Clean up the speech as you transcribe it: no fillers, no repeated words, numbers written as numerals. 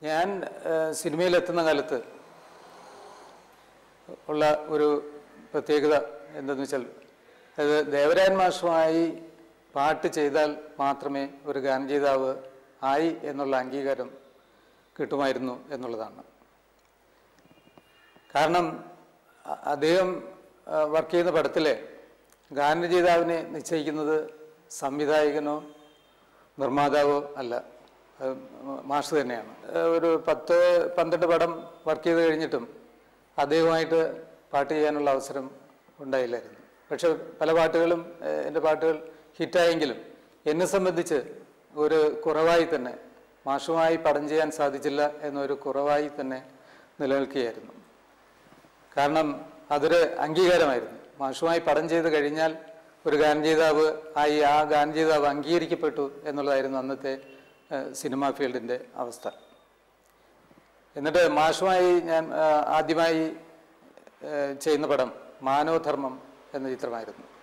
ഞാൻ സിനിമയിലെത്തുന്ന കാലത്ത് ഉള്ള ഒരു പ്രത്യേകത എന്തെന്ന് വെച്ചാൽ അത് ദേവരാജൻ മാസ്റ്ററുമായി പാട്ട് ചെയ്താൽ മാത്രമേ ഒരു ഗാനരചയിതാവ് ആയി എന്നുള്ള അംഗീകാരം കിട്ടുമായിരുന്നു എന്നുള്ളതാണ്. കാരണം അദ്ദേഹം വർക്ക് ചെയ്യുന്ന പടത്തിലെ ഗാനരചയിതാവിനെ നിശ്ചയിക്കുന്നത് സംവിധായകനോ നിർമ്മാതാവോ അല്ല, മാസ്റ്റർ തന്നെയാണ്. ഒരു 10-12 പടം വർക്ക് ചെയ്ത് കഴിഞ്ഞിട്ടും അദ്ദേഹവുമായിട്ട് പാട്ട് ചെയ്യാനുള്ള അവസരം ഉണ്ടായില്ലായിരുന്നു. പക്ഷെ പല പാട്ടുകളും എൻ്റെ പാട്ടുകൾ ഹിറ്റായെങ്കിലും എന്നെ സംബന്ധിച്ച് ഒരു കുറവായി തന്നെ, മാഷുമായി പടം ചെയ്യാൻ സാധിച്ചില്ല എന്നൊരു കുറവായി തന്നെ നിലനിൽക്കുകയായിരുന്നു. കാരണം അതൊരു അംഗീകാരമായിരുന്നു. മാഷുമായി പടം ചെയ്ത് കഴിഞ്ഞാൽ ഒരു ഗാനരചയിതാവ് ആയി, ആ ഗാനരചയിതാവ് അംഗീകരിക്കപ്പെട്ടു എന്നുള്ളതായിരുന്നു അന്നത്തെ സിനിമാ ഫീൽഡിൻ്റെ അവസ്ഥ. എന്നിട്ട് മാഷുമായി ഞാൻ ആദ്യമായി ചെയ്യുന്ന പടം മാനവധർമ്മം എന്ന ചിത്രമായിരുന്നു.